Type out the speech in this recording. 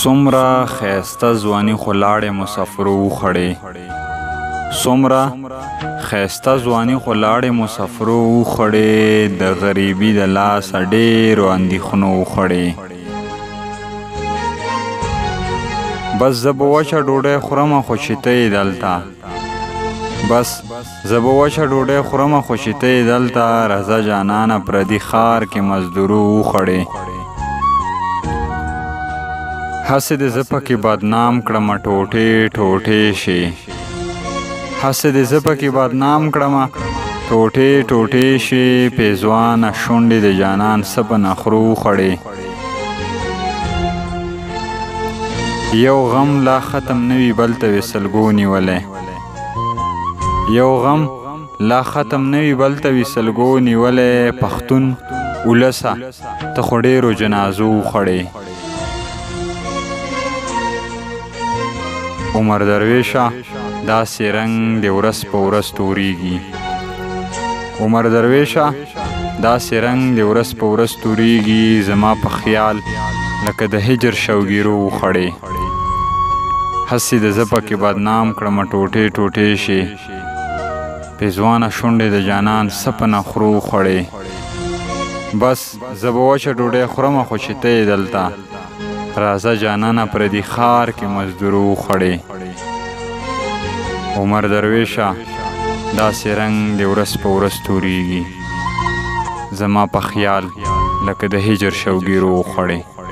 څومره ښایسته ځواني خو لاړې مسافرو وخوړې څومره ښایسته ځواني خو لاړې مسافرو وخوړې د غریبي د لاسه ډېرو اندېښنو وخوړې بس زه به وچه ډوډۍ خورمه خو چې ته یې دلته بس زه به وچه ډوډۍ خورمه خو چې ته یې دلته راځه جانانه پردي ښار کې مزدورو وخوړې هسې دې زه پکې بدنام کړمه ټوټې ټوټې شي هسې دې زه پکې بدنام کړمه ټوټې ټوټې شي پېزوانه شونډې د جانان څه په نخرو وخوړې یو غم لا ختم نه وي بل ته وي سلګو نیولی یو غم لا ختم نه وي بل ته وي سلګو نیولی پښتون ولسه ته خو ډېرو جنازو وخوړې عمر درویشه داسې رنګ د ورځ په ورځ تورېږي عمر درویشه داسې رنګ د ورځ په ورځ تورېږي زما په خیال لکه د هجر شوګیرو وخوړې هسې د زه پکې بدنام کړمه ټوټې ټوټې شي پېزوانه شونډې د جانان څه په نخرو وخوړې بس زه به وچه ډوډۍ خورمه خو چې ته یې دلته راځه جانانه پردي ښار کې مزدورو وخوړې عمر درویشه داسې رنګ د ورځ په ورځ تورېږي زما په خیال لکه د هجر شوګیرو وخوړې